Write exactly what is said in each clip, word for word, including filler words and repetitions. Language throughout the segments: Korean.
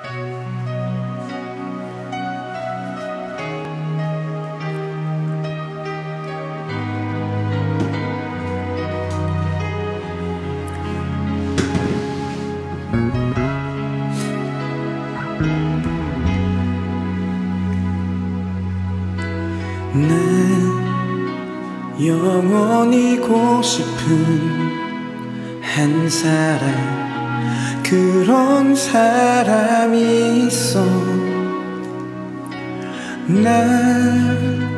난 영원히고 싶은 한 사람, 그런 사람이 있어. 날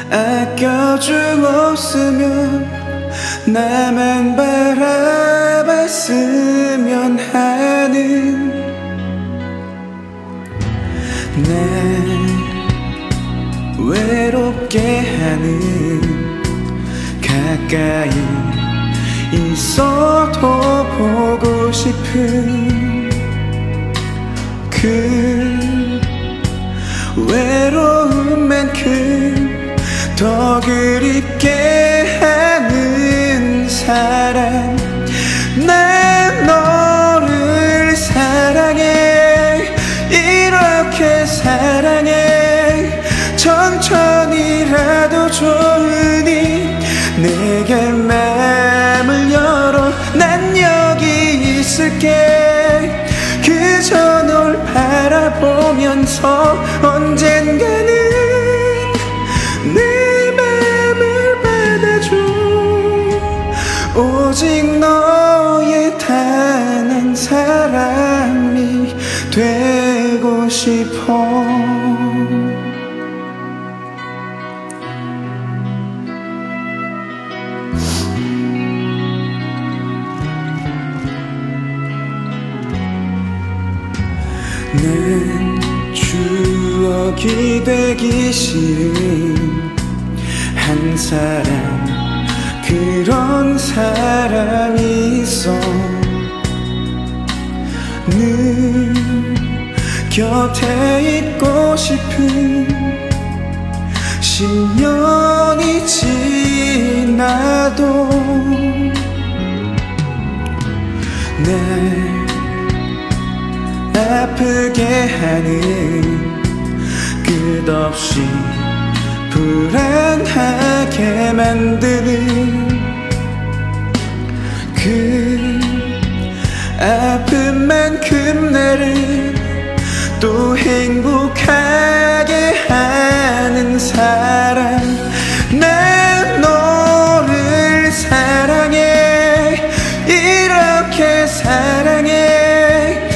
아껴주었으면, 나만 바라봤으면 하는, 날 외롭게 하는, 가까이 있어도 보고 싶은 그 외로움만큼 더 그립게 하는 사람. 난 너를 사랑해, 이렇게 사랑해. 천천히라도 좋으니 내게 맘을 열어. 난 여기 있을게. 그저 널 바라보면서 언젠가는 내 맘을 받아줘. 오직 너의 단 한 사람이 되고 싶어. 난 추억이 되기 싫은 한 사람, 그런 사람이 있어. 늘 곁에 있고 싶은, 십 년이 지나도 날 아프게 하는, 끝없이 불안하게 만드는 그 아픔만큼 나를 또 행복하게 하는 사람. 난 너를 사랑해, 이렇게 사랑해.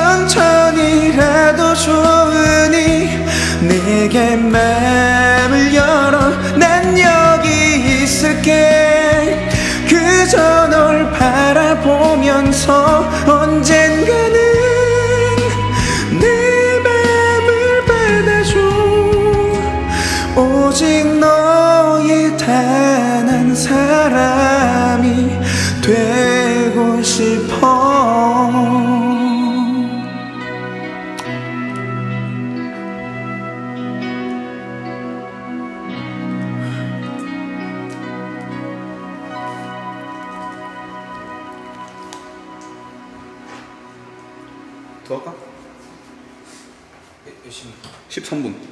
천천히라도 좋으니 내게 맘을 열어. 난 여기 있을게. 그저 널 바라보면서 언젠가는 내 맘을 받아줘. 오직 너의 단 한 사람이 되고 싶어. 더 할까? 십삼 분.